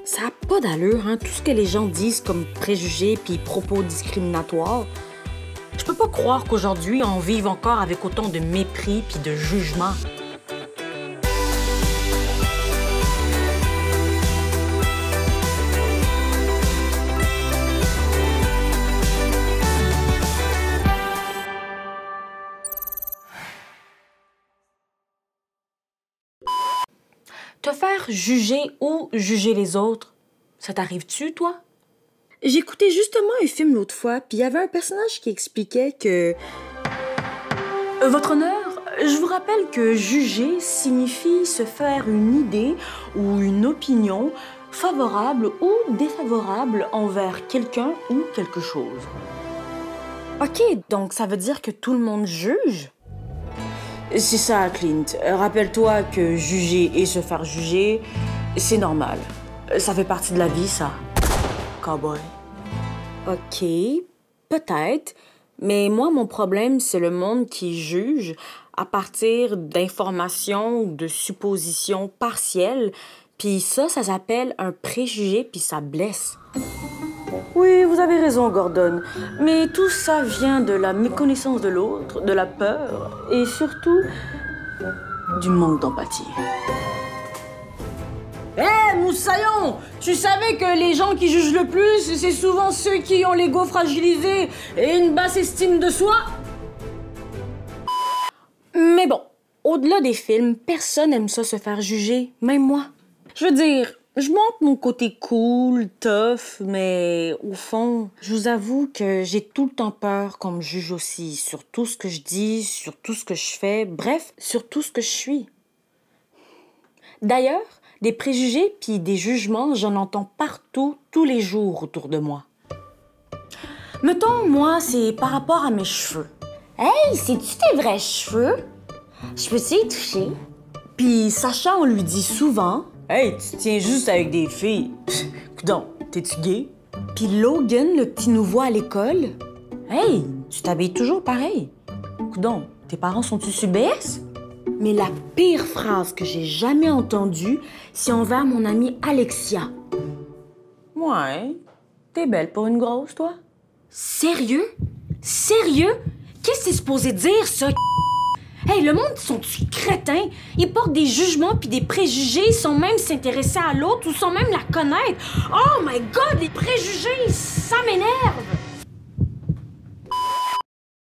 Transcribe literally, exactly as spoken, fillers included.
Ça n'a pas d'allure, hein, tout ce que les gens disent comme préjugés puis propos discriminatoires. Je peux pas croire qu'aujourd'hui, on vive encore avec autant de mépris puis de jugement. Te faire juger ou juger les autres, ça t'arrive-tu, toi? J'écoutais justement un film l'autre fois, puis il y avait un personnage qui expliquait que... Euh, Votre honneur, je vous rappelle que juger signifie se faire une idée ou une opinion favorable ou défavorable envers quelqu'un ou quelque chose. OK, donc ça veut dire que tout le monde juge? C'est ça, Clint. Rappelle-toi que juger et se faire juger, c'est normal. Ça fait partie de la vie, ça. Cowboy. OK, peut-être. Mais moi, mon problème, c'est le monde qui juge à partir d'informations ou de suppositions partielles. Puis ça, ça s'appelle un préjugé, puis ça blesse. Oui, vous avez raison, Gordon. Mais tout ça vient de la méconnaissance de l'autre, de la peur et surtout du manque d'empathie. Hé, hey, Moussaillon! Tu savais que les gens qui jugent le plus, c'est souvent ceux qui ont l'ego fragilisé et une basse estime de soi? Mais bon, au-delà des films, personne n'aime ça se faire juger, même moi. Je veux dire... Je montre mon côté cool, tough, mais au fond, je vous avoue que j'ai tout le temps peur qu'on me juge aussi sur tout ce que je dis, sur tout ce que je fais, bref, sur tout ce que je suis. D'ailleurs, des préjugés puis des jugements, j'en entends partout, tous les jours autour de moi. Mettons, moi, c'est par rapport à mes cheveux. Hey, c'est-tu tes vrais cheveux? Je peux-tu y toucher? Puis Sacha, on lui dit souvent... Hey, tu tiens juste avec des filles. Coudonc, t'es-tu gay? Puis Logan, le petit nouveau à l'école. Hey, tu t'habilles toujours pareil. Coudonc, tes parents sont-ils sur B S? Mais la pire phrase que j'ai jamais entendue, c'est envers mon amie Alexia. Ouais, t'es belle pour une grosse, toi. Sérieux? Sérieux? Qu'est-ce que c'est supposé dire, ça? Hey, le monde, sont-tu crétins? Ils portent des jugements puis des préjugés sans même s'intéresser à l'autre ou sans même la connaître. Oh my God, les préjugés, ça m'énerve!